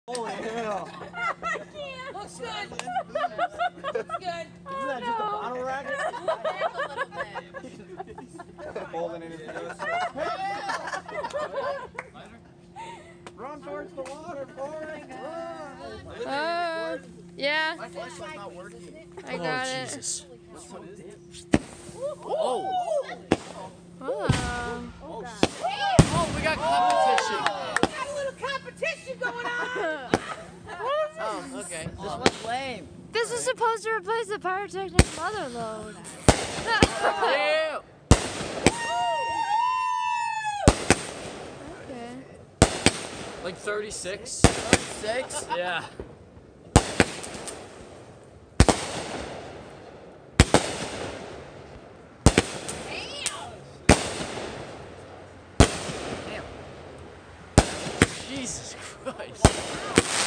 Holy hell. Looks good. Looks good. Isn't that just a bottle racket? A little bit. Holding it in his nose. Run towards the water, Forrest. Run. Yeah. My flashlight's not working. I got it. Jesus. Oh. Oh, we got competition. We got a little competition going on. Oh, okay. This one's lame. This is supposed to replace the pyrotechnic mother load. Yeah. Okay. Like 36. 6? Yeah. Damn. Jesus Christ.